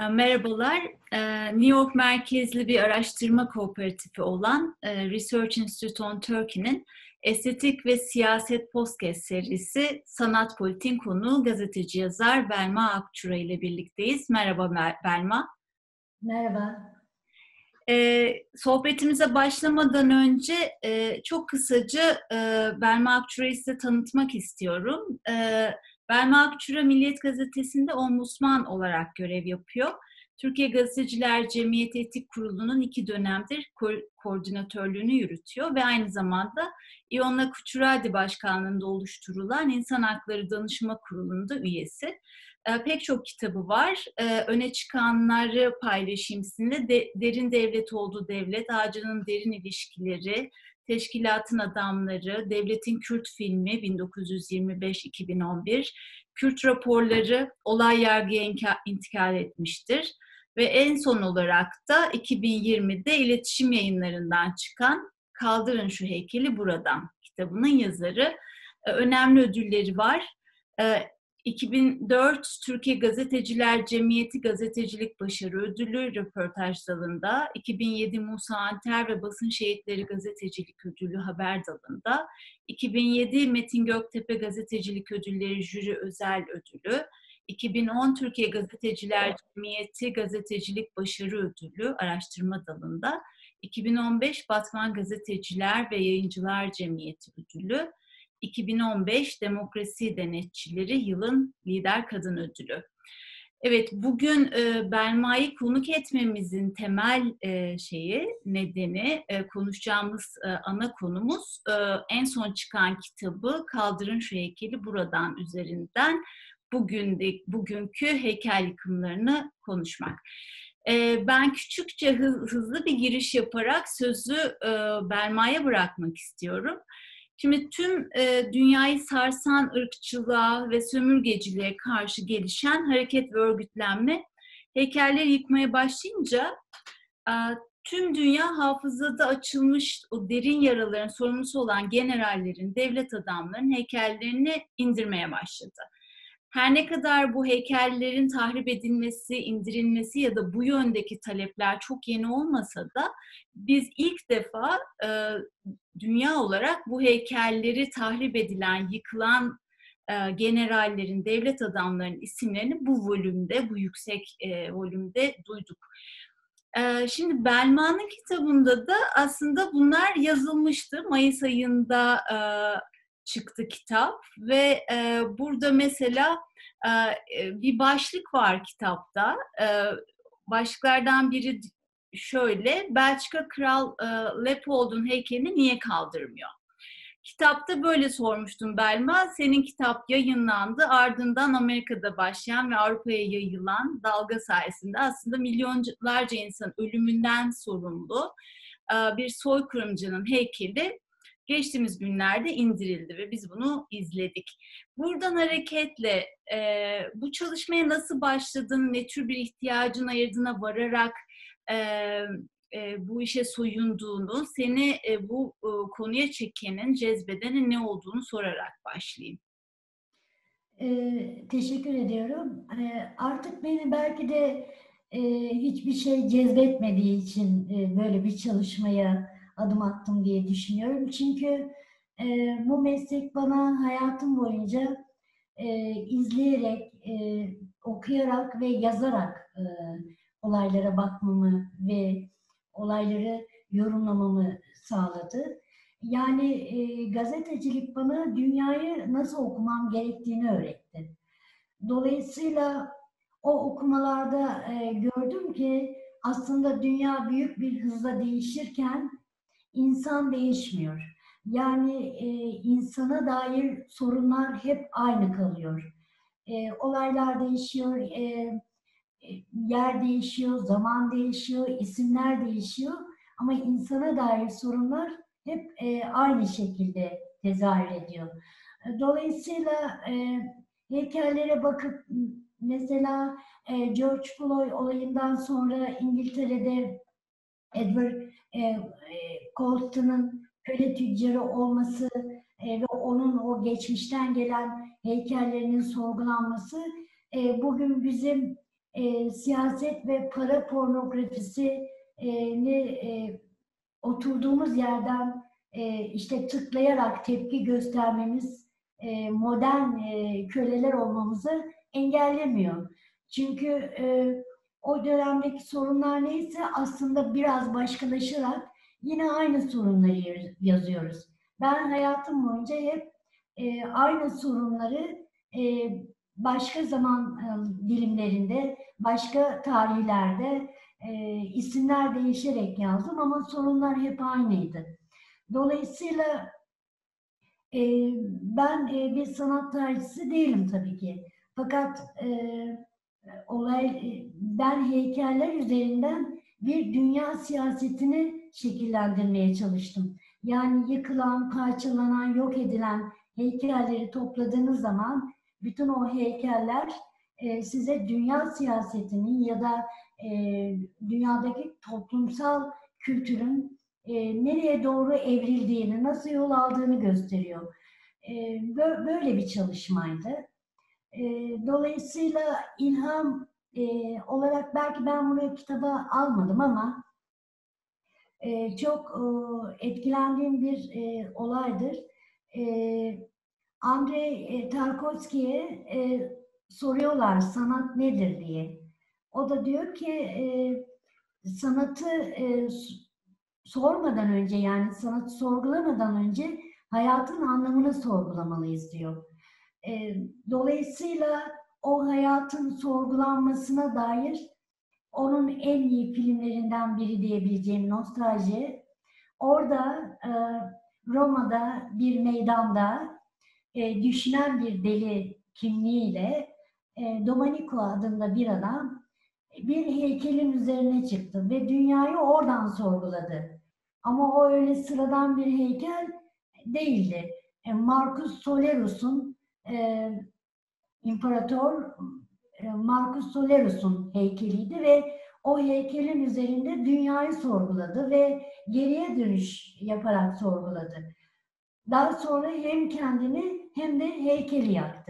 Merhabalar. New York merkezli bir araştırma kooperatifi olan Research Institute on Turkey'nin Estetik ve Siyaset Podcast serisi Sanat Politik'in konuğu gazeteci yazar Belma Akçura ile birlikteyiz. Merhaba Belma. Merhaba. Sohbetimize başlamadan önce çok kısaca Belma Akçura'yı size tanıtmak istiyorum. Belma Akçura Milliyet Gazetesi'nde ombudsman olarak görev yapıyor. Türkiye Gazeteciler Cemiyeti Etik Kurulu'nun 2 dönemdir koordinatörlüğünü yürütüyor ve aynı zamanda İonna Kuçuradi Başkanlığı'nda oluşturulan İnsan Hakları Danışma Kurulu'nda üyesi. Pek çok kitabı var. Öne çıkanları paylaşayım sizinle. Derin Devlet Oldu Devlet, Ağacının Derin İlişkileri, Teşkilatın Adamları, Devletin Kürt Filmi 1925-2011, Kürt Raporları, Olay Yargıya intikal etmiştir. Ve en son olarak da 2020'de iletişim yayınlarından çıkan Kaldırın Şu Heykeli Buradan kitabının yazarı. Önemli ödülleri var. 2004 Türkiye Gazeteciler Cemiyeti Gazetecilik Başarı Ödülü röportaj dalında, 2007 Musa Anter ve Basın Şehitleri Gazetecilik Ödülü haber dalında, 2007 Metin Göktepe Gazetecilik Ödülleri Jüri Özel Ödülü, 2010 Türkiye Gazeteciler Cemiyeti Gazetecilik Başarı Ödülü araştırma dalında, 2015 Batman Gazeteciler ve Yayıncılar Cemiyeti Ödülü, 2015 Demokrasi Denetçileri Yılın Lider Kadın Ödülü. Evet, bugün Belma'yı konuk etmemizin temel nedeni, konuşacağımız ana konumuz en son çıkan kitabı Kaldırın Şu Heykeli Buradan üzerinden bugünkü heykel yıkımlarını konuşmak. Ben küçükçe hızlı bir giriş yaparak sözü Belma'ya bırakmak istiyorum. Şimdi tüm dünyayı sarsan ırkçılığa ve sömürgeciliğe karşı gelişen hareket ve örgütlenme heykelleri yıkmaya başlayınca tüm dünya hafızada açılmış o derin yaraların sorumlusu olan generallerin, devlet adamlarının heykellerini indirmeye başladı. Her ne kadar bu heykellerin tahrip edilmesi, indirilmesi ya da bu yöndeki talepler çok yeni olmasa da biz ilk defa dünya olarak bu heykelleri tahrip edilen, yıkılan generallerin, devlet adamlarının isimlerini bu yüksek volümde duyduk. Şimdi Belma'nın kitabında da aslında bunlar yazılmıştı. Mayıs ayında çıktı kitap ve burada mesela bir başlık var kitapta. Başlıklardan biri şöyle: Belçika Kral Leopold'un heykelini niye kaldırmıyor? Kitapta böyle sormuştum Belma. Senin kitap yayınlandı. Ardından Amerika'da başlayan ve Avrupa'ya yayılan dalga sayesinde aslında milyonlarca insan ölümünden sorumlu bir soykırımcının heykeli geçtiğimiz günlerde indirildi ve biz bunu izledik. Buradan hareketle bu çalışmaya nasıl başladın, ne tür bir ihtiyacın ayırdığına vararak bu işe soyunduğunu, seni bu konuya çekenin, cezbedenin ne olduğunu sorarak başlayayım. Teşekkür ediyorum. Artık beni belki de hiçbir şey cezbetmediği için böyle bir çalışmaya adım attım diye düşünüyorum. Çünkü bu meslek bana hayatım boyunca izleyerek, okuyarak ve yazarak olaylara bakmamı ve olayları yorumlamamı sağladı. Yani gazetecilik bana dünyayı nasıl okumam gerektiğini öğretti. Dolayısıyla o okumalarda gördüm ki aslında dünya büyük bir hızla değişirken insan değişmiyor. Yani insana dair sorunlar hep aynı kalıyor. Olaylar değişiyor, yer değişiyor, zaman değişiyor, isimler değişiyor ama insana dair sorunlar hep aynı şekilde tezahür ediyor. Dolayısıyla heykellere bakıp mesela George Floyd olayından sonra İngiltere'de Edward Colston'un köle tüccarı olması ve onun o geçmişten gelen heykellerinin sorgulanması bugün bizim siyaset ve para pornografisini oturduğumuz yerden işte tıklayarak tepki göstermemiz, modern köleler olmamızı engellemiyor. Çünkü o dönemdeki sorunlar neyse aslında biraz başkalaşarak yine aynı sorunları yazıyoruz. Ben hayatım boyunca hep aynı sorunları başka zaman dilimlerinde, başka tarihlerde isimler değişerek yazdım ama sorunlar hep aynıydı. Dolayısıyla ben bir sanat tarihçisi değilim tabii ki. Fakat ben heykeller üzerinden bir dünya siyasetini şekillendirmeye çalıştım. Yani yıkılan, parçalanan, yok edilen heykelleri topladığınız zaman bütün o heykeller size dünya siyasetinin ya da dünyadaki toplumsal kültürün nereye doğru evrildiğini, nasıl yol aldığını gösteriyor. Böyle bir çalışmaydı. Dolayısıyla ilham olarak belki ben bunu kitaba almadım ama çok etkilendiğim bir olaydır. Andrei Tarkovski'ye soruyorlar sanat nedir diye. O da diyor ki sanatı sormadan önce yani sanatı sorgulamadan önce hayatın anlamını sorgulamalıyız diyor. Dolayısıyla o hayatın sorgulanmasına dair onun en iyi filmlerinden biri diyebileceğim Nostalji. Orada Roma'da bir meydanda düşünen bir deli kimliğiyle Domenico adında bir adam bir heykelin üzerine çıktı ve dünyayı oradan sorguladı. Ama o öyle sıradan bir heykel değildi. Marcus Solerus'un İmparator Marcus Solerus'un heykeliydi ve o heykelin üzerinde dünyayı sorguladı ve geriye dönüş yaparak sorguladı. Daha sonra hem kendini hem de heykeli yaktı.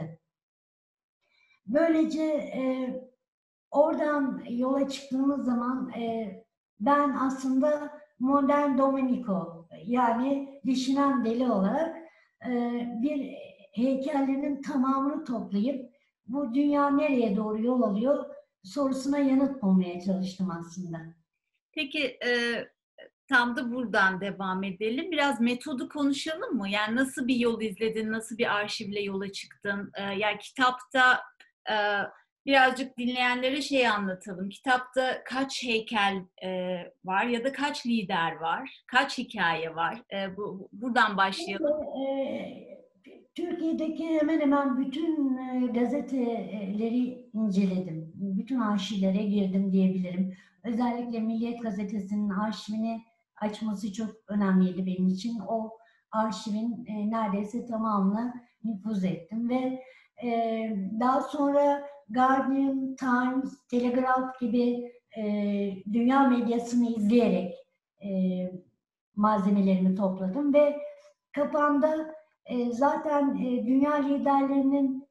Böylece oradan yola çıktığımız zaman ben aslında modern Domenico yani düşünen deli olarak bir heykellerin tamamını toplayıp bu dünya nereye doğru yol alıyor sorusuna yanıt bulmaya çalıştım aslında. Peki tam da buradan devam edelim. Biraz metodu konuşalım mı? Yani nasıl bir yol izledin, nasıl bir arşivle yola çıktın? Yani kitapta birazcık dinleyenlere şey anlatalım. Kitapta kaç heykel var ya da kaç lider var, kaç hikaye var? Buradan başlayalım. Türkiye'deki hemen hemen bütün gazeteleri inceledim. Bütün arşivlere girdim diyebilirim. Özellikle Milliyet Gazetesi'nin arşivini açması çok önemliydi benim için. O arşivin neredeyse tamamını nüfuz ettim ve daha sonra Guardian, Times, Telegraph gibi dünya medyasını izleyerek malzemelerimi topladım ve kafamda zaten dünya liderlerinin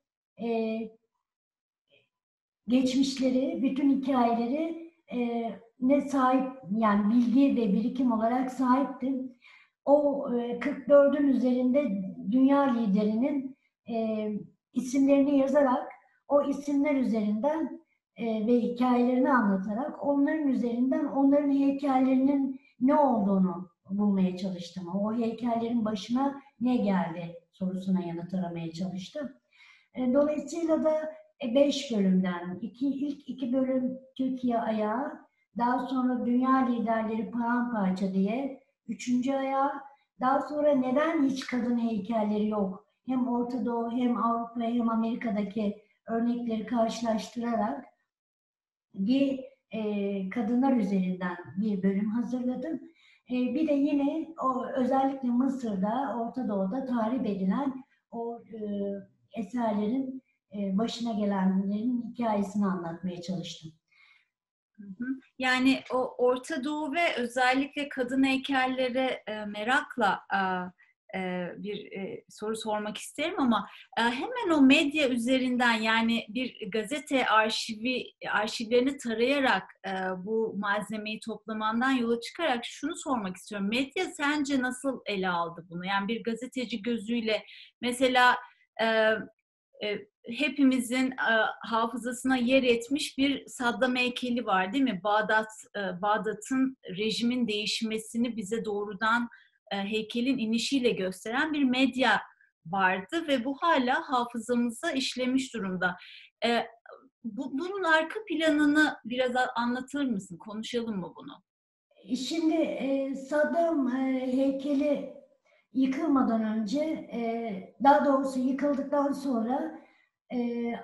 geçmişleri, bütün hikayeleri ne sahip yani bilgi ve birikim olarak sahiptim. O 44'ün üzerinde dünya liderinin isimlerini yazarak o isimler üzerinden ve hikayelerini anlatarak onların üzerinden onların heykellerinin ne olduğunu bulmaya çalıştım. O heykellerin başına ne geldi sorusuna yanıt aramaya çalıştım. Dolayısıyla da 5 bölümden ilk 2 bölüm Türkiye ayağı, daha sonra dünya liderleri paramparça diye 3. ayağı, daha sonra neden hiç kadın heykelleri yok? Hem Orta Doğu hem Avrupa hem Amerika'daki örnekleri karşılaştırarak bir kadınlar üzerinden bir bölüm hazırladım. Bir de yine o özellikle Mısır'da, Orta Doğu'da tahrip edilen o eserlerin başına gelenlerin hikayesini anlatmaya çalıştım. Yani o Orta Doğu ve özellikle kadın heykelleri merakla bir soru sormak isterim ama hemen o medya üzerinden, yani bir gazete arşivlerini tarayarak bu malzemeyi toplamandan yola çıkarak şunu sormak istiyorum. Medya sence nasıl ele aldı bunu? Yani bir gazeteci gözüyle mesela e, hepimizin hafızasına yer etmiş bir Saddam heykeli var, değil mi? Bağdat'ın rejimin değişmesini bize doğrudan heykelin inişiyle gösteren bir medya vardı ve bu hala hafızamıza işlemiş durumda. E, bunun arka planını biraz anlatır mısın? Konuşalım mı bunu? Şimdi Saddam heykeli yıkılmadan önce, daha doğrusu yıkıldıktan sonra e,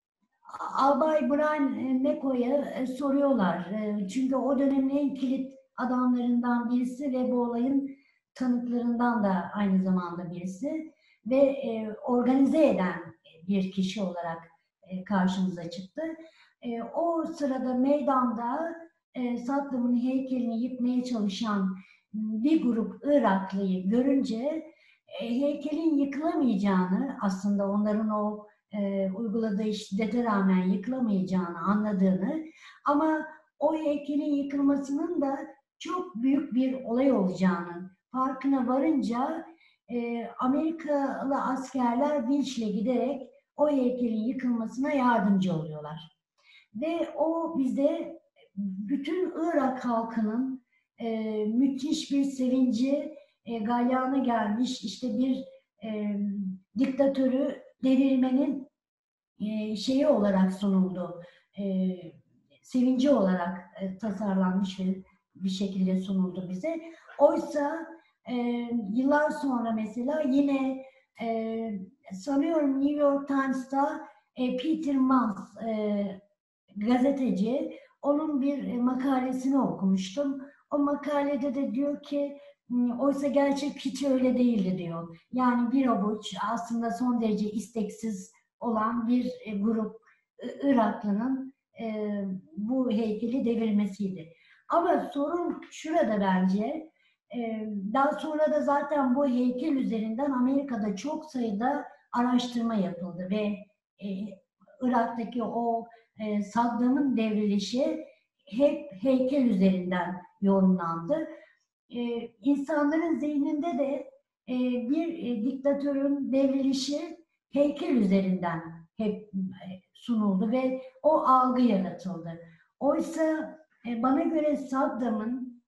Albay Brian McCoy'a soruyorlar. Çünkü o dönemin en kilit adamlarından birisi ve bu olayın tanıklarından da aynı zamanda birisi ve organize eden bir kişi olarak karşımıza çıktı. O sırada meydanda Saddam'ın heykelini yıkmaya çalışan bir grup Iraklıyı görünce heykelin yıkılamayacağını, aslında onların o uyguladığı şiddete rağmen yıkılamayacağını anladığını, ama o heykelin yıkılmasının da çok büyük bir olay olacağını farkına varınca Amerikalı askerler vinçle giderek o heykelin yıkılmasına yardımcı oluyorlar. Ve o bize bütün Irak halkının müthiş bir sevinci galyana gelmiş, işte bir diktatörü devirmenin şeyi olarak sunuldu. Sevinci olarak tasarlanmış bir şekilde sunuldu bize. Oysa yıllar sonra mesela yine sanıyorum New York Times'ta Peter Mans gazeteci, onun bir makalesini okumuştum. O makalede de diyor ki oysa gerçek hiç öyle değildi diyor. Yani bir avuç aslında son derece isteksiz olan bir grup Iraklı'nın bu heykeli devirmesiydi. Ama sorun şurada bence. Daha sonra da zaten bu heykel üzerinden Amerika'da çok sayıda araştırma yapıldı ve Irak'taki o Saddam'ın devrilişi hep heykel üzerinden yorumlandı. İnsanların zihninde de bir diktatörün devrilişi heykel üzerinden hep sunuldu ve o algı yaratıldı. Oysa bana göre Saddam'ın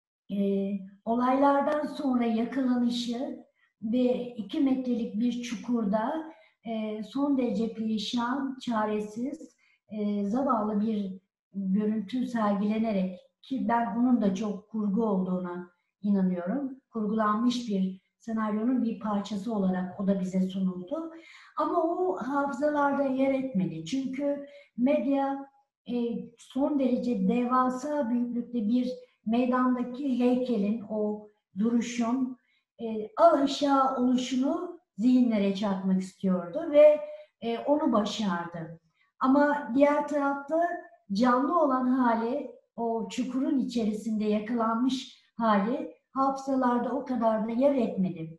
olaylardan sonra yakalanışı ve 2 metrelik bir çukurda son derece perişan, çaresiz, zavallı bir görüntü sergilenerek, ki ben bunun da çok kurgu olduğuna inanıyorum. Kurgulanmış bir senaryonun bir parçası olarak o da bize sunuldu. Ama o hafızalarda yer etmedi. Çünkü medya son derece devasa büyüklükte bir meydandaki heykelin, o duruşun aşağı oluşunu zihinlere çarpmak istiyordu ve onu başardı. Ama diğer tarafta canlı olan hali, o çukurun içerisinde yakalanmış hali hafızalarda o kadar da yer etmedi.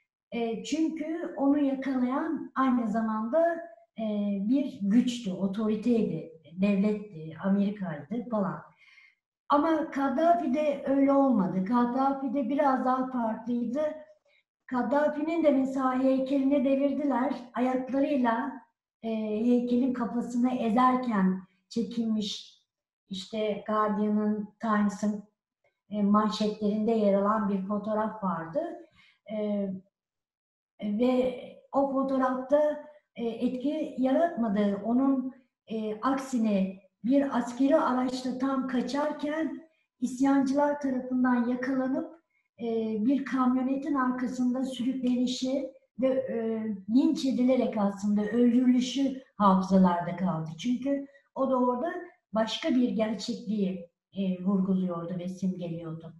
Çünkü onu yakalayan aynı zamanda bir güçtü, otoriteydi, devletti, Amerika'ydı falan. Ama Kaddafi'de öyle olmadı. Kaddafi'de biraz daha farklıydı. Kaddafi'nin de mesela heykelini devirdiler. Ayaklarıyla heykelin kafasını ezerken çekilmiş, işte Guardian'ın, Times'ın manşetlerinde yer alan bir fotoğraf vardı. Ve o fotoğrafta etki yaratmadı. Onun aksine bir askeri araçla tam kaçarken isyancılar tarafından yakalanıp bir kamyonetin arkasında sürüklenişi ve linç edilerek aslında öldürülüşü hafızalarda kaldı. Çünkü o da orada başka bir gerçekliği vurguluyordu ve simgeliyordu.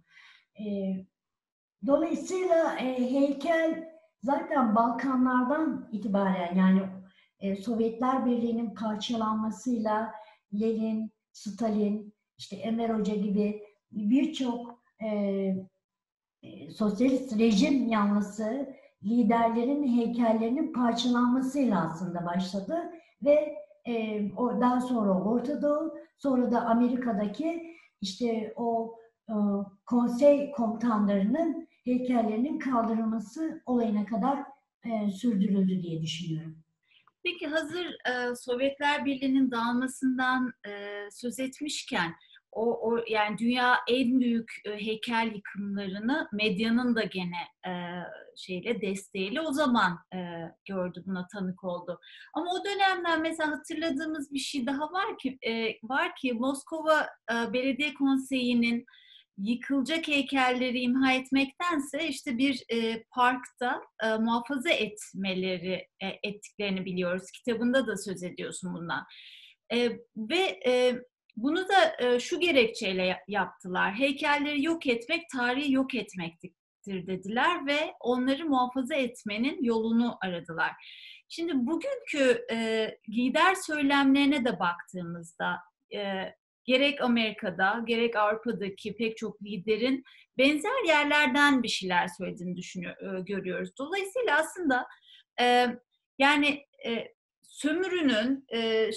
Dolayısıyla heykel zaten Balkanlardan itibaren, yani Sovyetler Birliği'nin parçalanmasıyla Lenin, Stalin, işte Enver Hoca gibi birçok sosyalist rejim yanlısı liderlerin heykellerinin parçalanmasıyla aslında başladı ve daha sonra Orta Doğu, sonra da Amerika'daki işte o konsey komutanlarının heykellerinin kaldırılması olayına kadar sürdürüldü diye düşünüyorum. Peki hazır Sovyetler Birliği'nin dağılmasından söz etmişken yani dünya en büyük heykel yıkımlarını medyanın da gene desteğiyle o zaman gördü, buna tanık oldu. Ama o dönemden mesela hatırladığımız bir şey daha var ki Moskova Belediye Konseyi'nin yıkılacak heykelleri imha etmektense işte bir parkta muhafaza ettiklerini biliyoruz. Kitabında da söz ediyorsun bundan. Ve bunu da şu gerekçeyle yaptılar. Heykelleri yok etmek, tarihi yok etmektir dediler ve onları muhafaza etmenin yolunu aradılar. Şimdi bugünkü lider söylemlerine de baktığımızda gerek Amerika'da, gerek Avrupa'daki pek çok liderin benzer yerlerden bir şeyler söylediğini görüyoruz. Dolayısıyla aslında yani sömürünün,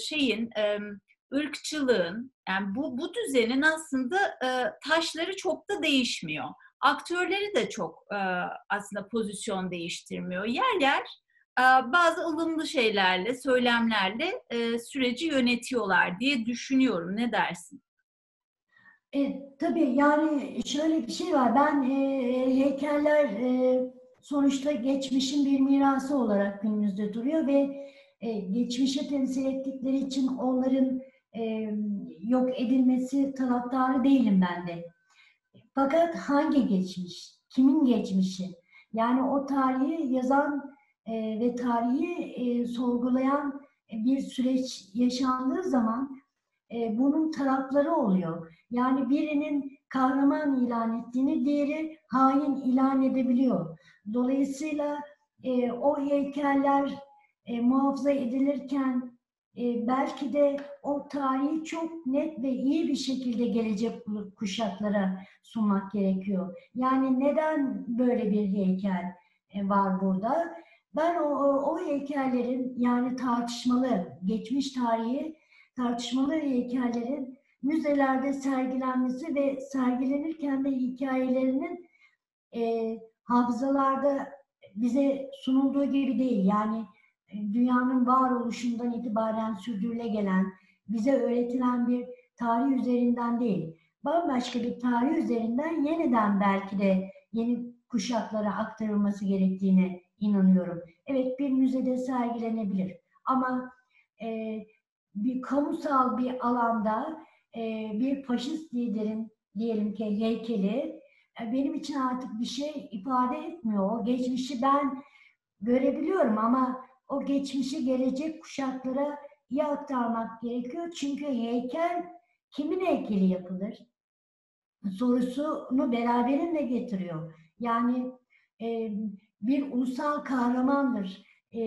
ırkçılığın, yani bu düzenin aslında taşları çok da değişmiyor. Aktörleri de çok aslında pozisyon değiştirmiyor. Yer yer bazı ılımlı şeylerle, söylemlerle süreci yönetiyorlar diye düşünüyorum. Ne dersin? Tabii yani şöyle bir şey var. Ben heykeller sonuçta geçmişin bir mirası olarak günümüzde duruyor ve geçmişi temsil ettikleri için onların yok edilmesi taraftarı değilim ben de. Fakat hangi geçmiş? Kimin geçmişi? Yani o tarihi yazan ve tarihi sorgulayan bir süreç yaşandığı zaman bunun tarafları oluyor. Yani birinin kahraman ilan ettiğini diğeri hain ilan edebiliyor. Dolayısıyla o heykeller muhafaza edilirken belki de o tarihi çok net ve iyi bir şekilde gelecek kuşaklara sunmak gerekiyor. Yani neden böyle bir heykel var burada? Ben o heykellerin yani tartışmalı, geçmiş tarihi tartışmalı heykellerin müzelerde sergilenmesi ve sergilenirken de hikayelerinin hafızalarda bize sunulduğu gibi değil. Yani dünyanın varoluşundan itibaren sürdürüle gelen, bize öğretilen bir tarih üzerinden değil. Bambaşka bir tarih üzerinden yeniden belki de yeni kuşaklara aktarılması gerektiğine inanıyorum. Evet, bir müzede sergilenebilir ama bir kamusal bir alanda bir faşist liderin diyelim ki heykeli benim için artık bir şey ifade etmiyor. O geçmişi ben görebiliyorum ama o geçmişi gelecek kuşaklara iyi aktarmak gerekiyor. Çünkü heykel kimin heykeli yapılır? Sorusunu beraberinde getiriyor. Yani bir ulusal kahramandır.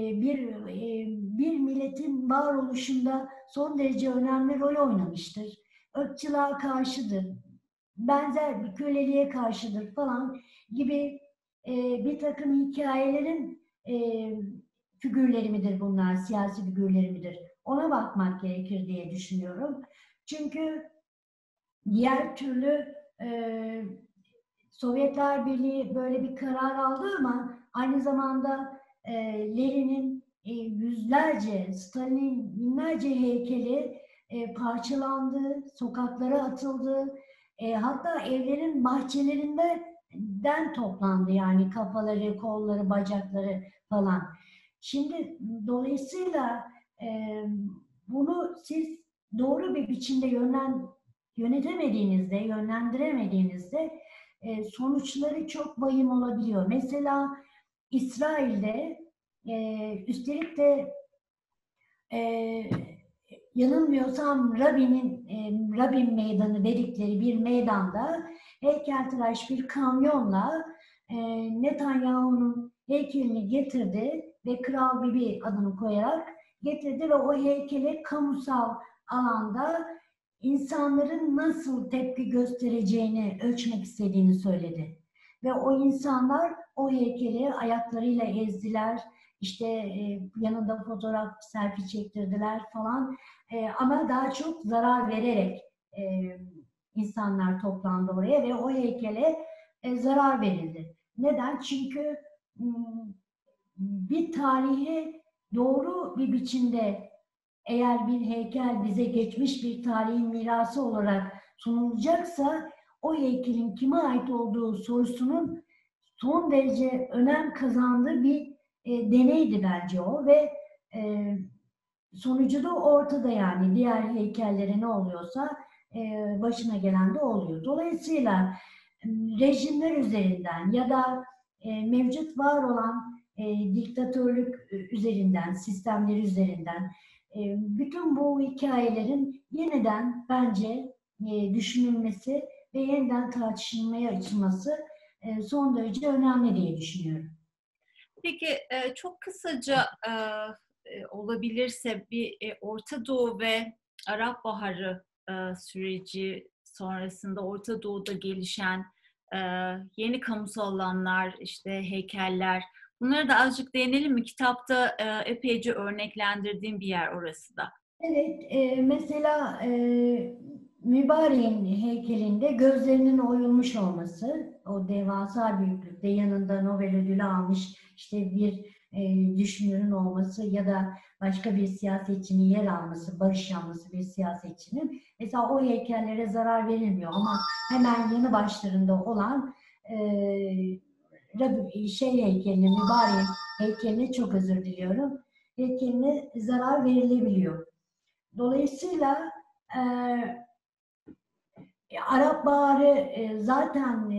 Bir milletin varoluşunda son derece önemli rol oynamıştır. Irkçılığa karşıdır. Benzer bir köleliğe karşıdır falan gibi bir takım hikayelerin figürleri midir bunlar, siyasi figürleri midir? Ona bakmak gerekir diye düşünüyorum. Çünkü diğer türlü Sovyetler Birliği böyle bir karar aldı ama aynı zamanda Lenin'in yüzlerce, Stalin'in binlerce heykeli parçalandı, sokaklara atıldı. Hatta evlerin bahçelerinden toplandı yani kafaları, kolları, bacakları falan. Şimdi dolayısıyla bunu siz doğru bir biçimde yönlendiremediğinizde sonuçları çok vahim olabiliyor. Mesela İsrail'de üstelik de yanılmıyorsam Rabin Meydanı dedikleri bir meydanda heykeltıraş bir kamyonla Netanyahu'nun heykelini getirdi ve Kral Bibi adını koyarak getirdi ve o heykeli kamusal alanda insanların nasıl tepki göstereceğini ölçmek istediğini söyledi. Ve o insanlar o heykeli ayaklarıyla ezdiler. İşte yanında fotoğraf, selfie çektirdiler falan. Ama daha çok zarar vererek e, insanlar toplandı oraya ve o heykele zarar verildi. Neden? Çünkü bir tarihi doğru bir biçimde, eğer bir heykel bize geçmiş bir tarihin mirası olarak sunulacaksa, o heykelin kime ait olduğu sorusunun son derece önem kazandığı bir deneydi bence o ve e, sonucu da ortada, yani diğer heykellere ne oluyorsa başına gelen de oluyor. Dolayısıyla rejimler üzerinden ya da mevcut var olan diktatörlük üzerinden, sistemler üzerinden bütün bu hikayelerin yeniden bence düşünülmesi ve yeniden tartışılmaya açılması son derece önemli diye düşünüyorum. Peki çok kısaca olabilirse bir Orta Doğu ve Arap Baharı süreci sonrasında Orta Doğu'da gelişen e, yeni kamusal alanlar, işte heykeller, bunlara da azıcık değinelim mi? Kitapta epeyce örneklendirdiğim bir yer orası da. Evet, mesela Mübarek'in heykelinde gözlerinin oyulmuş olması, o devasa büyüklükte yanında Nobel ödülü almış işte bir düşünürün olması ya da başka bir siyasetçinin yer alması, barış yanlısı bir siyasetçinin, mesela o heykellere zarar verilmiyor ama hemen yanı başlarında olan heykeline, Mübarek heykeline, çok özür diliyorum, heykeline zarar verilebiliyor. Dolayısıyla e, Arap Baharı zaten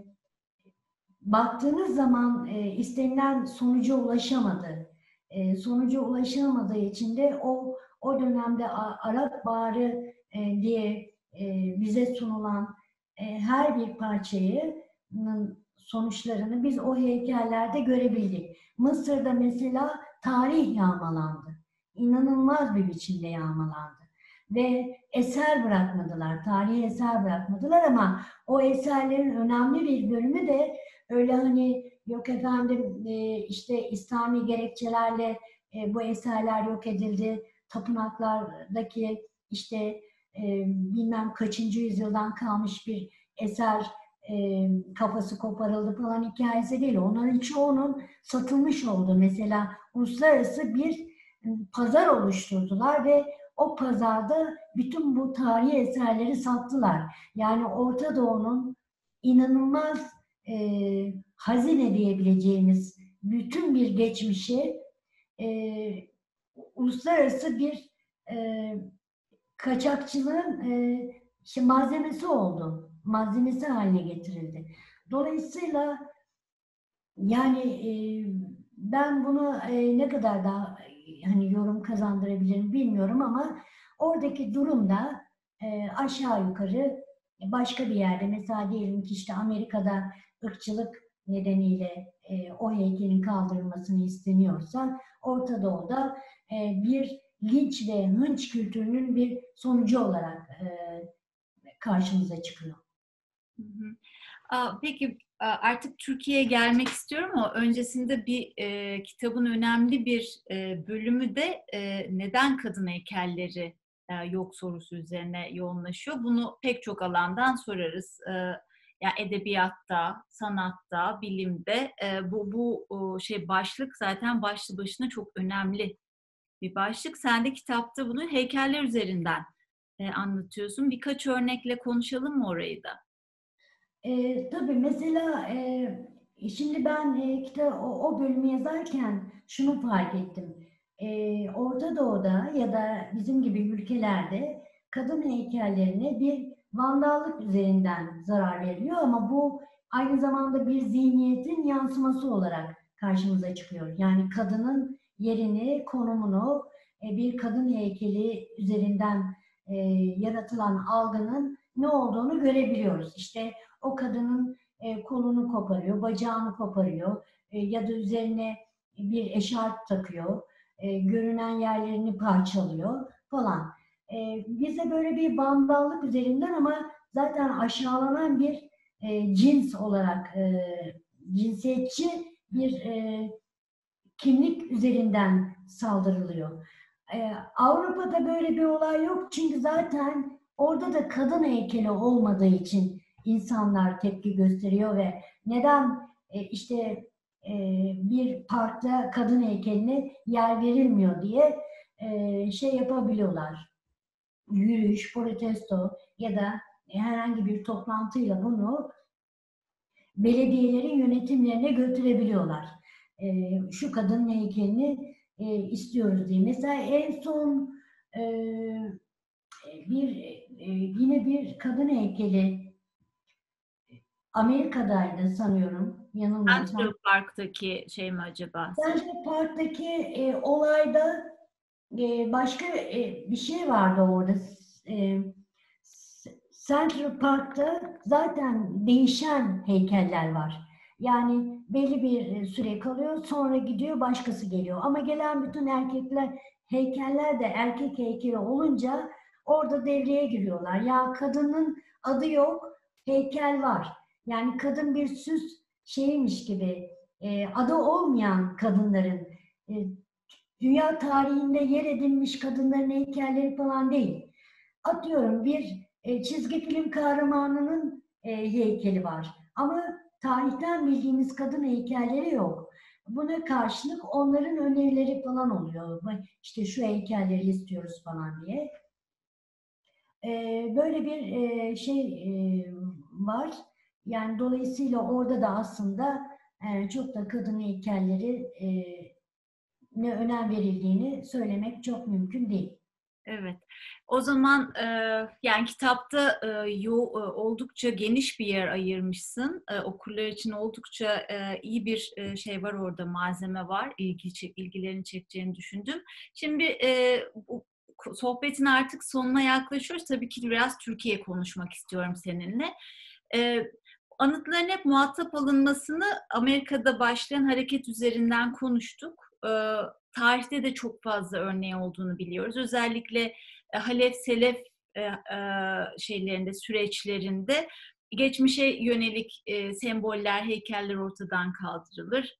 baktığınız zaman istenilen sonuca ulaşamadı. Sonuca ulaşamadığı için de o dönemde Arap Baharı diye bize sunulan her bir parçanın sonuçlarını biz o heykellerde görebildik. Mısır'da mesela tarih yağmalandı. İnanılmaz bir biçimde yağmalandı. Ve eser bırakmadılar, tarihi eser bırakmadılar ama o eserlerin önemli bir bölümü de öyle hani yok efendim işte İslami gerekçelerle bu eserler yok edildi. Tapınaklardaki işte bilmem kaçıncı yüzyıldan kalmış bir eser kafası koparıldı falan hikayesi değil. Onların çoğunun satılmış oldu. Mesela uluslararası bir pazar oluşturdular ve o pazarda bütün bu tarihi eserleri sattılar. Yani Orta Doğu'nun inanılmaz hazine diyebileceğimiz bütün bir geçmişi e, uluslararası bir e, kaçakçılığın malzemesi oldu. Malzemesi haline getirildi. Dolayısıyla yani ben bunu ne kadar daha hani yorum kazandırabilirim bilmiyorum ama oradaki durumda aşağı yukarı başka bir yerde, mesela diyelim ki işte Amerika'da ırkçılık nedeniyle o heykelin kaldırılmasını isteniyorsa, Orta Doğu'da bir linç ve hınç kültürünün bir sonucu olarak karşımıza çıkıyor. Hı hı. Peki artık Türkiye'ye gelmek istiyorum ama öncesinde bir kitabın önemli bir bölümü de neden kadın heykelleri yok sorusu üzerine yoğunlaşıyor. Bunu pek çok alandan sorarız. Yani edebiyatta, sanatta, bilimde bu şey başlık zaten başlı başına çok önemli bir başlık. Sen de kitapta bunu heykeller üzerinden anlatıyorsun. Birkaç örnekle konuşalım mı orayı da? Tabii mesela şimdi ben o bölümü yazarken şunu fark ettim. Orta Doğu'da ya da bizim gibi ülkelerde kadın heykellerine bir vandallık üzerinden zarar veriliyor ama bu aynı zamanda bir zihniyetin yansıması olarak karşımıza çıkıyor. Yani kadının yerini, konumunu bir kadın heykeli üzerinden yaratılan algının ne olduğunu görebiliyoruz. İşte o kadının kolunu koparıyor, bacağını koparıyor ya da üzerine bir eşarp takıyor, görünen yerlerini parçalıyor falan. Bize böyle bir vandallık üzerinden ama zaten aşağılanan bir cins olarak cinsiyetçi bir kimlik üzerinden saldırılıyor. Avrupa'da böyle bir olay yok çünkü zaten orada da kadın heykeli olmadığı için insanlar tepki gösteriyor ve neden işte bir parkta kadın heykeline yer verilmiyor diye şey yapabiliyorlar. Yürüyüş, protesto ya da herhangi bir toplantıyla bunu belediyelerin yönetimlerine götürebiliyorlar. Şu kadın heykelini istiyoruz diye. Mesela en son e, bir yine bir kadın heykeli Amerika'daydı sanıyorum, Central yanılmıyorsam. Park'taki şey mi acaba? Central Park'taki olayda başka bir şey vardı orada. E, Central Park'ta zaten değişen heykeller var. Yani belli bir süre kalıyor, sonra gidiyor, başkası geliyor. Ama gelen bütün heykeller de erkek heykeli olunca orada devreye giriyorlar. Ya kadının adı yok, heykel var. Yani kadın bir süs şeymiş gibi, adı olmayan kadınların, e, dünya tarihinde yer edinmiş kadınların heykelleri falan değil. Atıyorum bir çizgi film kahramanının heykeli var. Ama tarihten bildiğimiz kadın heykelleri yok. Buna karşılık onların önerileri falan oluyor. İşte şu heykelleri istiyoruz falan diye. Böyle bir şey var. Yani dolayısıyla orada da aslında çok da kadın heykelleri ne önem verildiğini söylemek çok mümkün değil. Evet. O zaman yani kitapta oldukça geniş bir yer ayırmışsın. Okurlar için oldukça iyi bir şey var orada, malzeme var. İlgilerini çekeceğini düşündüm. Şimdi bu sohbetin artık sonuna yaklaşıyoruz. Tabii ki biraz Türkiye konuşmak istiyorum seninle. E, Anıtların hep muhatap alınmasını Amerika'da başlayan hareket üzerinden konuştuk. Tarihte de çok fazla örneği olduğunu biliyoruz. Özellikle Halef Selef şeylerinde, süreçlerinde geçmişe yönelik semboller, heykeller ortadan kaldırılır.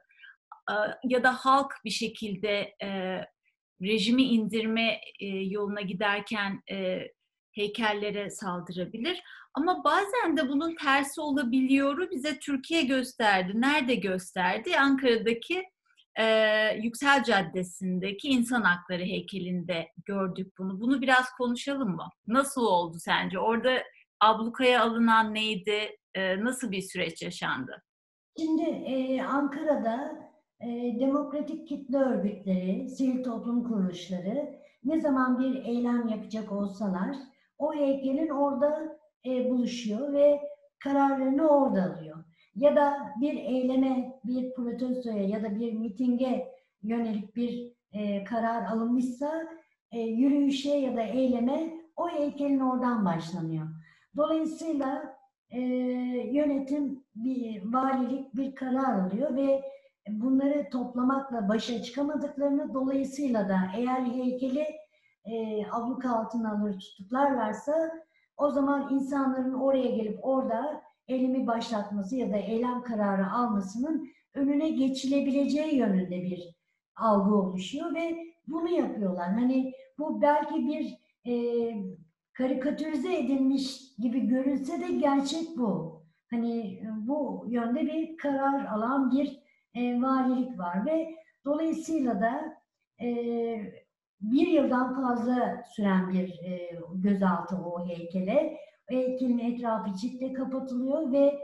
Ya da halk bir şekilde rejimi indirme yoluna giderken heykellere saldırabilir. Ama bazen de bunun tersi olabiliyoru bize Türkiye gösterdi. Nerede gösterdi? Ankara'daki Yüksel Caddesi'ndeki İnsan Hakları heykelinde gördük bunu. Bunu biraz konuşalım mı? Nasıl oldu sence? Orada ablukaya alınan neydi? Nasıl bir süreç yaşandı? Şimdi Ankara'da demokratik kitle örgütleri, sivil toplum kuruluşları ne zaman bir eylem yapacak olsalar o heykelin orada buluşuyor ve kararlarını orada alıyor. Ya da bir eyleme, bir protestoya ya da bir mitinge yönelik bir karar alınmışsa yürüyüşe ya da eyleme o heykelin oradan başlanıyor. Dolayısıyla yönetim, bir valilik bir karar alıyor ve bunları toplamakla başa çıkamadıklarını, dolayısıyla da eğer heykeli abluka altına alır tutuklarlarsa o zaman insanların oraya gelip orada eylemi başlatması ya da eylem kararı almasının önüne geçilebileceği yönünde bir algı oluşuyor ve bunu yapıyorlar. Hani bu belki bir karikatürize edilmiş gibi görünse de gerçek bu. Hani bu yönde bir karar alan bir valilik var ve dolayısıyla da e, bir yıldan fazla süren bir gözaltı o heykele. O heykelin etrafı çitle kapatılıyor ve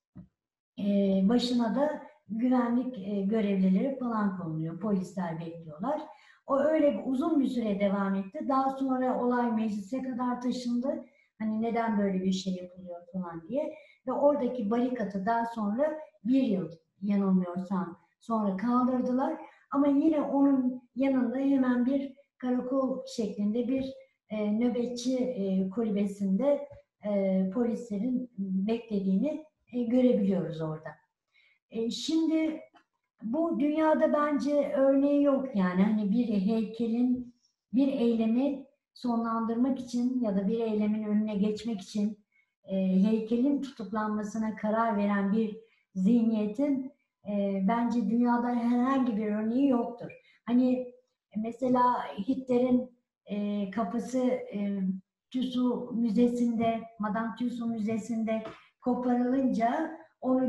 başına da güvenlik görevlileri falan konuluyor. Polisler bekliyorlar. O öyle uzun bir süre devam etti. Daha sonra olay meclise kadar taşındı. Hani neden böyle bir şey yapılıyor falan diye. Ve oradaki barikatı daha sonra bir yıl, yanılmıyorsam, sonra kaldırdılar. Ama yine onun yanında hemen bir karakol şeklinde bir nöbetçi kulübesinde polislerin beklediğini görebiliyoruz orada. Şimdi bu dünyada bence örneği yok, yani hani bir heykelin bir eylemi sonlandırmak için ya da bir eylemin önüne geçmek için heykelin tutuklanmasına karar veren bir zihniyetin bence dünyada herhangi bir örneği yoktur. Hani mesela Hitler'in kafası Tussauds Müzesi'nde, Madame Tussauds Müzesi'nde koparılınca onu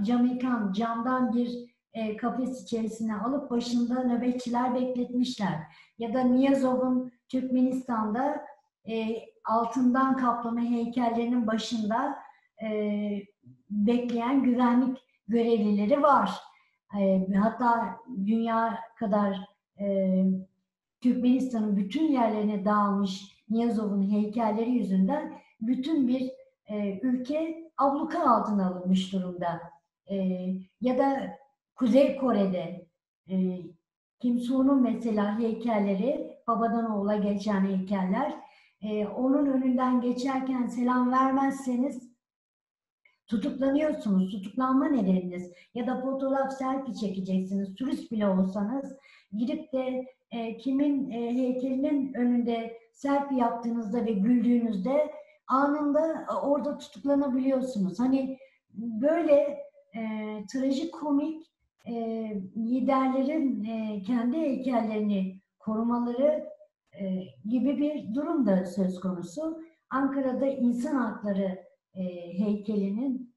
camdan bir kafes içerisine alıp başında nöbetçiler bekletmişler. Ya da Niyazov'un Türkmenistan'da altından kaplama heykellerinin başında bekleyen güvenlik görevlileri var. Hatta dünya kadar Türkmenistan'ın bütün yerlerine dağılmış Niyazov'un heykelleri yüzünden bütün bir ülke abluka altına alınmış durumda. Ya da Kuzey Kore'de Kim Soo-Hyun'un mesela heykelleri, babadan oğula geçen heykeller, onun önünden geçerken selam vermezseniz tutuklanıyorsunuz. Tutuklanma nedeniniz ya da fotoğraf selfie çekeceksiniz. Turist bile olsanız gidip de kimin heykelinin önünde selfie yaptığınızda ve güldüğünüzde anında orada tutuklanabiliyorsunuz. Hani böyle trajikomik liderlerin kendi heykellerini korumaları gibi bir durum da söz konusu. Ankara'da insan hakları heykelinin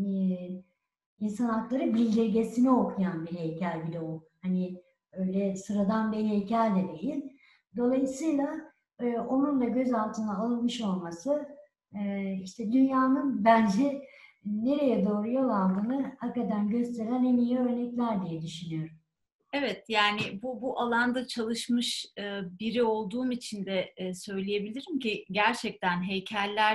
insan hakları bildirgesini okuyan bir heykel bir de o. Hani öyle sıradan bir heykel de değil. Dolayısıyla onun da gözaltına alınmış olması işte dünyanın bence nereye doğru yol aldığını hakikaten gösteren en iyi örnekler diye düşünüyorum. Evet, yani bu alanda çalışmış biri olduğum için de söyleyebilirim ki gerçekten heykeller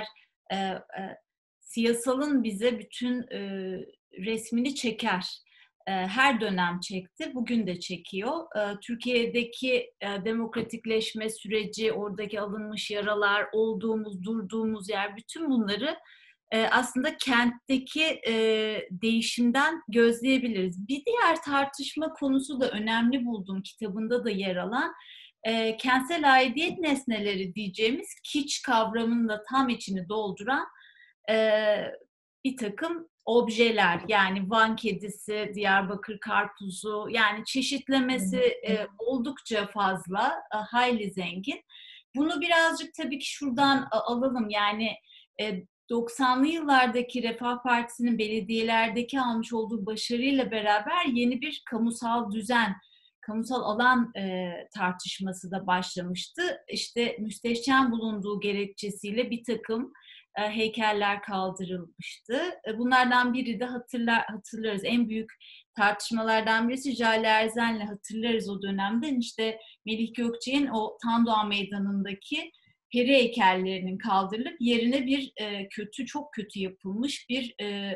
siyasalın bize bütün resmini çeker. Her dönem çekti, bugün de çekiyor. Türkiye'deki demokratikleşme süreci, oradaki alınmış yaralar, olduğumuz, durduğumuz yer, bütün bunları aslında kentteki değişimden gözleyebiliriz. Bir diğer tartışma konusu da önemli bulduğum kitabında da yer alan kentsel aidiyet nesneleri diyeceğimiz kiç kavramının da tam içini dolduran bir takım objeler, yani Van kedisi, Diyarbakır karpuzu, yani çeşitlemesi oldukça fazla, hayli zengin. Bunu birazcık tabii ki şuradan alalım, yani 90'lı yıllardaki Refah Partisi'nin belediyelerdeki almış olduğu başarıyla beraber yeni bir kamusal düzen, kamusal alan tartışması da başlamıştı. İşte müstehcen bulunduğu gerekçesiyle bir takım heykeller kaldırılmıştı. Bunlardan biri de hatırlarız. En büyük tartışmalardan birisi Jale Erzen'le hatırlarız o dönemden. İşte Melih Gökçek'in o Tandoğan Meydanı'ndaki peri heykellerinin kaldırılıp yerine bir çok kötü yapılmış bir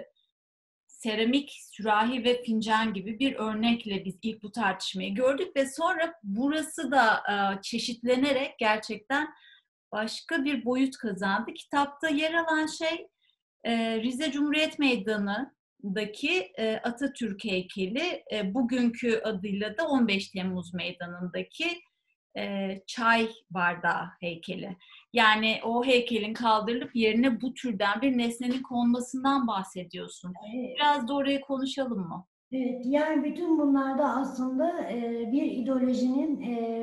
seramik sürahi ve fincan gibi bir örnekle biz ilk bu tartışmayı gördük ve sonra burası da çeşitlenerek gerçekten başka bir boyut kazandı. Kitapta yer alan şey Rize Cumhuriyet Meydanı'ndaki Atatürk heykeli, bugünkü adıyla da 15 Temmuz Meydanı'ndaki çay bardağı heykeli. Yani o heykelin kaldırılıp yerine bu türden bir nesnenin konmasından bahsediyorsun. Biraz da orayı konuşalım mı? Evet, yani bütün bunlarda aslında bir ideolojinin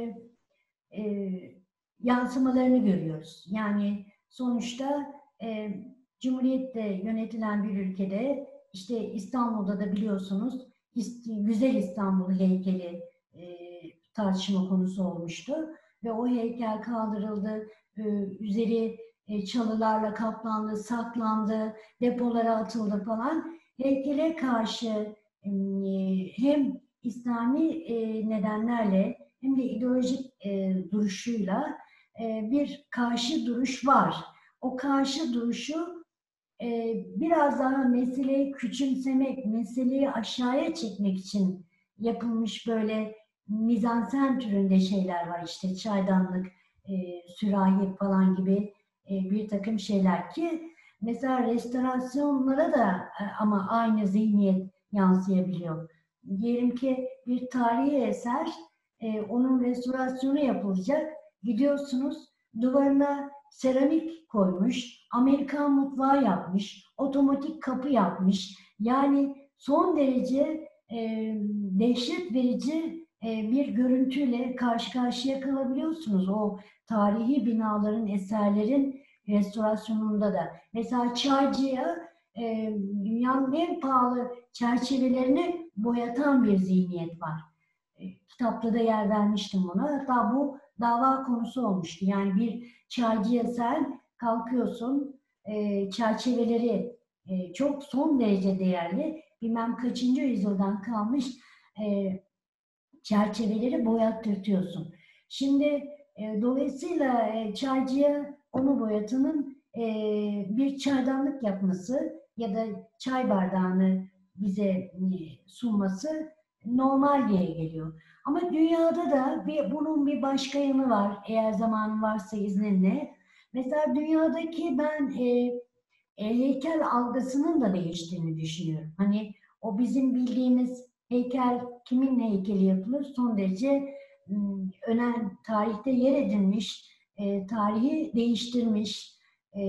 yansımalarını görüyoruz. Yani sonuçta Cumhuriyet'te yönetilen bir ülkede, işte İstanbul'da da biliyorsunuz Güzel İstanbul heykeli tartışma konusu olmuştu ve o heykel kaldırıldı, üzeri çalılarla kaplandı, saklandı, depolara atıldı falan. Heykele karşı hem İslami nedenlerle hem de ideolojik duruşuyla bir karşı duruş var. O karşı duruşu biraz daha meseleyi küçümsemek, meseleyi aşağıya çekmek için yapılmış böyle mizansen türünde şeyler var. İşte çaydanlık, sürahi falan gibi bir takım şeyler ki mesela restorasyonlara da ama aynı zihniyet yansıyabiliyor. Diyelim ki bir tarihi eser, onun restorasyonu yapılacak. Gidiyorsunuz, duvarına seramik koymuş, Amerikan mutfağı yapmış, otomatik kapı yapmış. Yani son derece dehşet verici bir görüntüyle karşı karşıya kalabiliyorsunuz. O tarihi binaların, eserlerin restorasyonunda da. Mesela Çaycı'ya dünyanın en pahalı çerçevelerini boyatan bir zihniyet var. Kitapta da yer vermiştim buna. Hatta bu dava konusu olmuştu. Yani bir çaycıya sen kalkıyorsun, çerçeveleri çok son derece değerli, bilmem kaçıncı yüzyıldan kalmış çerçeveleri boyattırtıyorsun. Şimdi dolayısıyla çaycıya onu boyatanın bir çaydanlık yapması ya da çay bardağını bize sunması normal diye geliyor. Ama dünyada da bunun bir başka yanı var. Eğer zamanın varsa izninle. Mesela dünyadaki ben heykel algısının da değiştiğini düşünüyorum. Hani o bizim bildiğimiz heykel kimin heykeli yapılır? Son derece önemli tarihte yer edinmiş, tarihi değiştirmiş, e,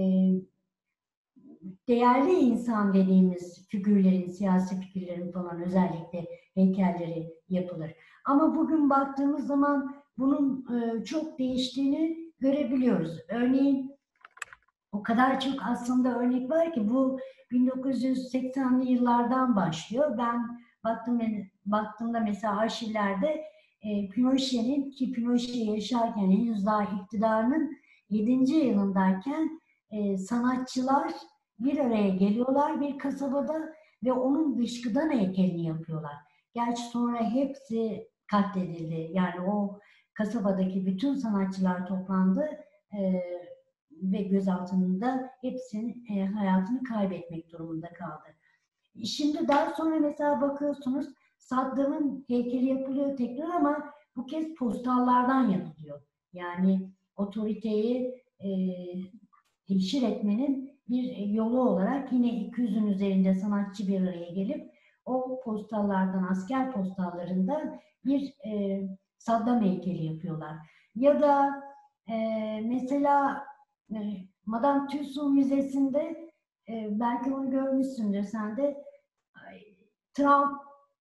değerli insan dediğimiz figürlerin, siyasi figürlerin falan özellikle heykelleri yapılır. Ama bugün baktığımız zaman bunun çok değiştiğini görebiliyoruz. Örneğin o kadar çok aslında örnek var ki bu 1980'li yıllardan başlıyor. Ben baktığımda mesela arşivlerde Pinochet'in, ki Pinochet yaşarken henüz daha iktidarının 7. yılındayken sanatçılar bir araya geliyorlar bir kasabada ve onun dışkıdan heykelini yapıyorlar. Gerçi sonra hepsi katledildi. Yani o kasabadaki bütün sanatçılar toplandı. E, Ve gözaltında hepsinin hayatını kaybetmek durumunda kaldı. Şimdi daha sonra mesela bakıyorsunuz Saddam'ın heykeli yapılıyor tekrar ama bu kez postallardan yapılıyor. Yani otoriteyi teşhir etmenin bir yolu olarak yine 200'ün üzerinde sanatçı bir araya gelip o postallardan, asker postallarından bir Saddam heykeli yapıyorlar. Ya da mesela Madame Tussauds Müzesi'nde belki onu görmüşsündür sen de Trump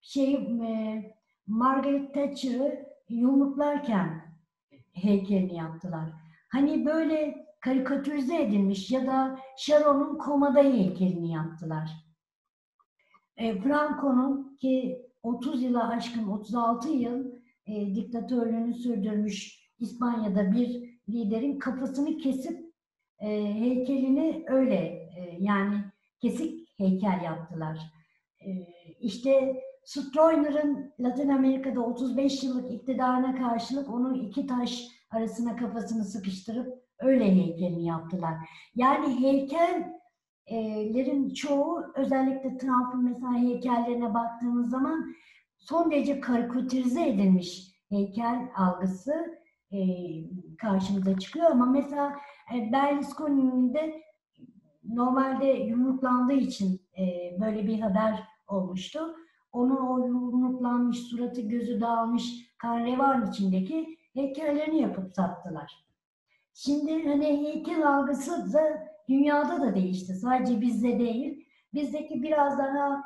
Margaret Thatcher'ı yumruklarken heykelini yaptılar. Hani böyle karikatürize edilmiş ya da Sharon'un komada heykelini yaptılar. Franco'nun ki 30 yıla aşkın 36 yıl diktatörlüğünü sürdürmüş İspanya'da bir liderin kafasını kesip heykelini öyle yani kesik heykel yaptılar. İşte Stroessner'ın Latin Amerika'da 35 yıllık iktidarına karşılık onun iki taş arasına kafasını sıkıştırıp öyle heykelini yaptılar. Yani heykellerin çoğu özellikle Trump'ın mesela heykellerine baktığımız zaman son derece karikatürize edilmiş heykel algısı karşımıza çıkıyor ama mesela Berlusconi'nin de normalde yumruklandığı için böyle bir haber olmuştu. Onun o yumruklanmış, suratı gözü dağılmış kan revan içindeki heykellerini yapıp sattılar. Şimdi hani heykel algısı da dünyada da değişti. Sadece bizde değil. Bizdeki biraz daha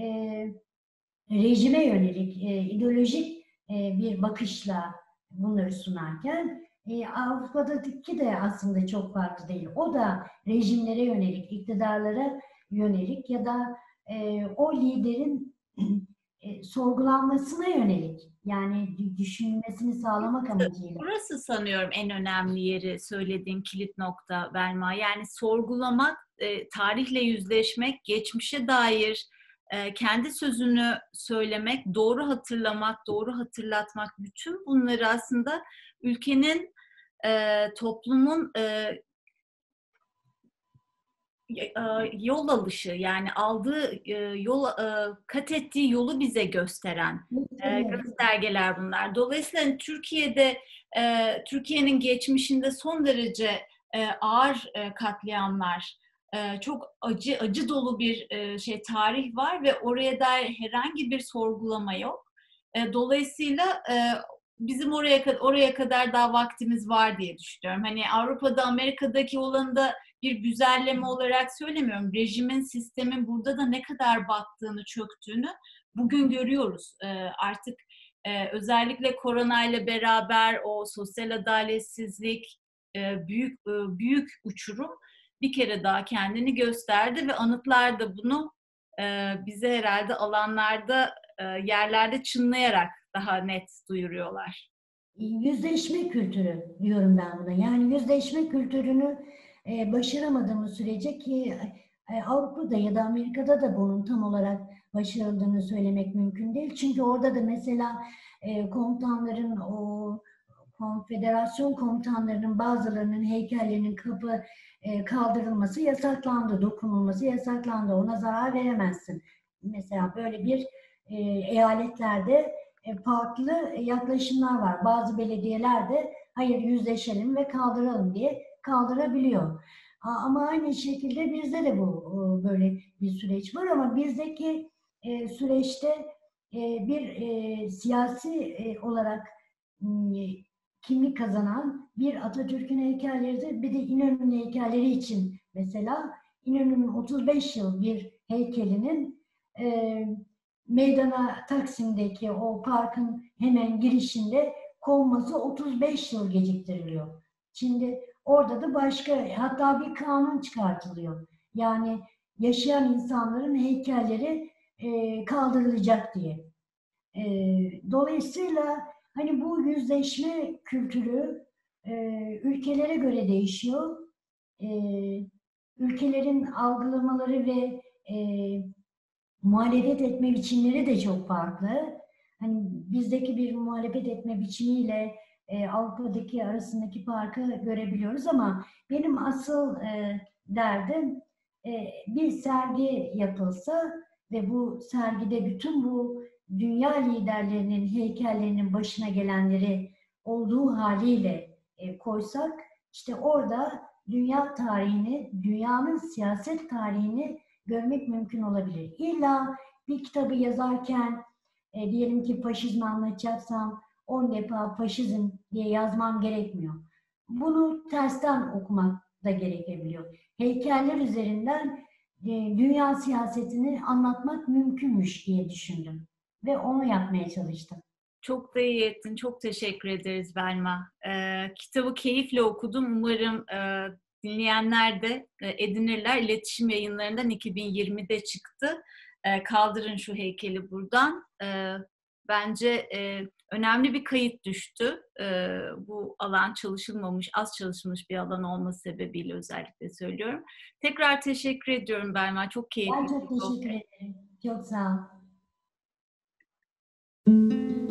rejime yönelik, ideolojik bir bakışla bunları sunarken Avrupa'daki de aslında çok farklı değil. O da rejimlere yönelik, iktidarlara yönelik ya da o liderin sorgulanmasına yönelik yani düşünülmesini sağlamak amacıyla. Burası sanıyorum en önemli yeri söylediğin kilit nokta Belma. Yani sorgulamak, tarihle yüzleşmek, geçmişe dair kendi sözünü söylemek, doğru hatırlamak, doğru hatırlatmak, bütün bunları aslında ülkenin, toplumun yol alışı, yani aldığı yol, kat ettiği yolu bize gösteren göstergeler bunlar. Dolayısıyla hani Türkiye'de Türkiye'nin geçmişinde son derece ağır katliamlar, çok acı dolu bir tarih var ve oraya dair herhangi bir sorgulama yok. Dolayısıyla bizim oraya kadar daha vaktimiz var diye düşünüyorum. Hani Avrupa'da, Amerika'daki olanı da bir güzelleme olarak söylemiyorum. Rejimin, sistemin burada da ne kadar battığını, çöktüğünü bugün görüyoruz. Artık özellikle koronayla beraber o sosyal adaletsizlik, büyük uçurum bir kere daha kendini gösterdi ve anıtlar da bunu bize herhalde alanlarda, yerlerde çınlayarak daha net duyuruyorlar. Yüzleşme kültürü diyorum ben buna. Yani yüzleşme kültürünü başaramadığımız sürece ki Avrupa'da ya da Amerika'da da bunun tam olarak başarıldığını söylemek mümkün değil. Çünkü orada da mesela komutanların o konfederasyon komutanlarının bazılarının heykellerinin kaldırılması yasaklandı, dokunulması yasaklandı. Ona zarar veremezsin. Mesela böyle bir eyaletlerde farklı yaklaşımlar var. Bazı belediyeler de hayır yüzleşelim ve kaldıralım diye kaldırabiliyor. Ama aynı şekilde bizde de bu böyle bir süreç var ama bizdeki süreçte bir siyasi olarak kimlik kazanan bir Atatürk'ün heykelleri bir de İnönü'nün heykelleri için mesela İnönü'nün 35 yıl bir heykelinin meydana Taksim'deki o parkın hemen girişinde konması 35 yıl geciktiriliyor. Şimdi orada da başka hatta bir kanun çıkartılıyor. Yani yaşayan insanların heykelleri kaldırılacak diye. Dolayısıyla hani bu yüzleşme kültürü ülkelere göre değişiyor. E, Ülkelerin algılamaları ve muhalefet etme biçimleri de çok farklı. Hani bizdeki bir muhalefet etme biçimiyle Avrupa'daki arasındaki farkı görebiliyoruz ama benim asıl derdim bir sergi yapılsa ve bu sergide bütün bu dünya liderlerinin heykellerinin başına gelenleri olduğu haliyle koysak işte orada dünya tarihini, dünyanın siyaset tarihini görmek mümkün olabilir. İlla bir kitabı yazarken diyelim ki faşizmi anlatacaksam 10 defa faşizm diye yazmam gerekmiyor. Bunu tersten okumak da gerekebiliyor. Heykeller üzerinden dünya siyasetini anlatmak mümkünmüş diye düşündüm. Ve onu yapmaya çalıştım. Çok da iyi ettin. Çok teşekkür ederiz Belma. Kitabı keyifle okudum. Umarım dinleyenler de edinirler. İletişim Yayınları'ndan 2020'de çıktı. Kaldırın şu heykeli buradan. Bence önemli bir kayıt düştü. Bu alan çalışılmamış, az çalışılmış bir alan olması sebebiyle özellikle söylüyorum. Tekrar teşekkür ediyorum Belma. Çok keyifli Ben çok bir teşekkür sohbet. ederim. Çok sağ ol.